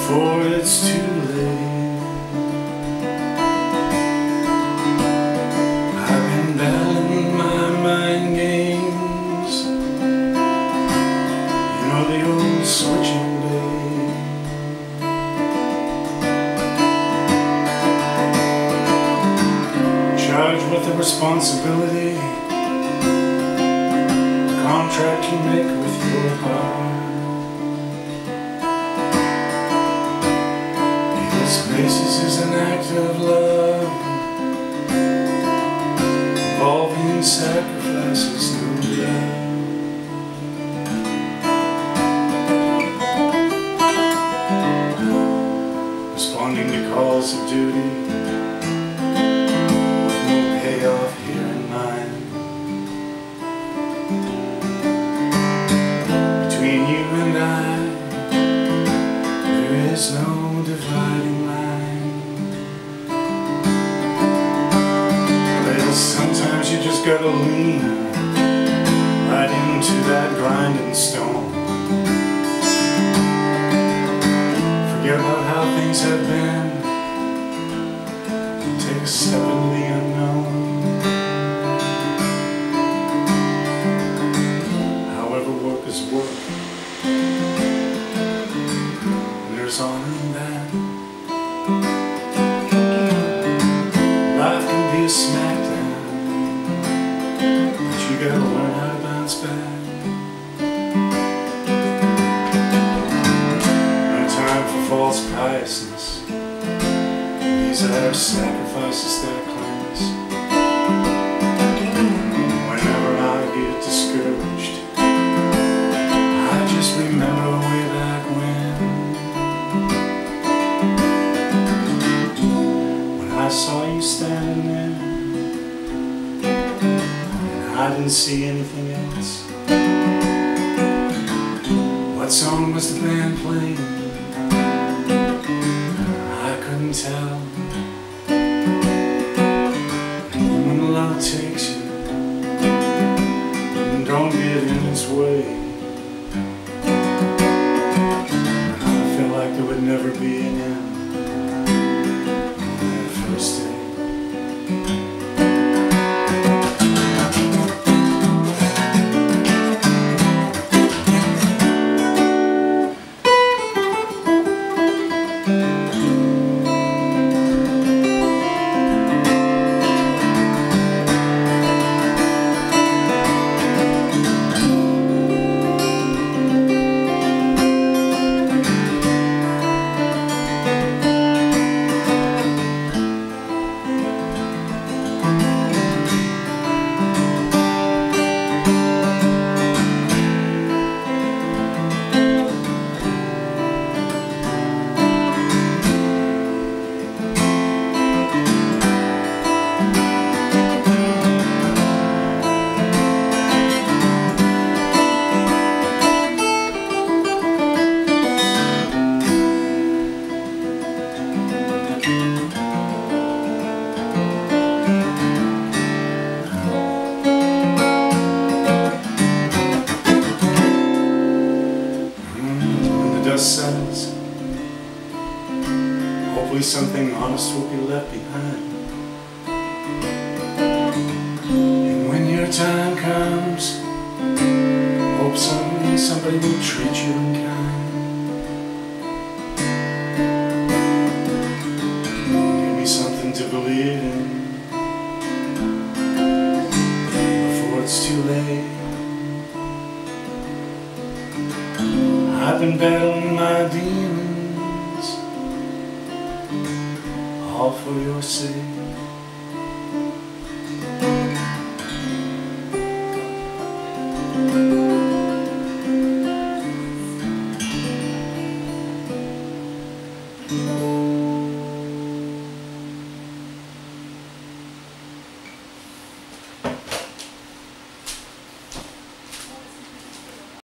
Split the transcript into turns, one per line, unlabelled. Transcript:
before it's too late. I've been battling my mind games, you know, the old switching day. Charged with the responsibility, the contract you make with your heart. This basis is an act of love, involving sacrifices, no doubt. Responding to calls of duty, with no payoff here in mind. Between you and I, there is no dividing line. Well, sometimes you just gotta lean right into that grinding stone. Forget about how things have been, take a step into the unknown. However, work is work, and there's honor in that. Life can be a smackdown, but you gotta learn how to bounce back. No time for false piousness, these are sacrifices that cleanse. Whenever I get discouraged, I just remember way back when I saw you standing there, and I didn't see anything else. What song was the band playing? I couldn't tell. And when love takes you, don't get in its way. I felt like there would never be an end. Settles, hopefully something honest will be left behind. And when your time comes, hope someday somebody will treat you in kind. Give me something to believe in before it's too late. I've been battling my demons, all for your sake.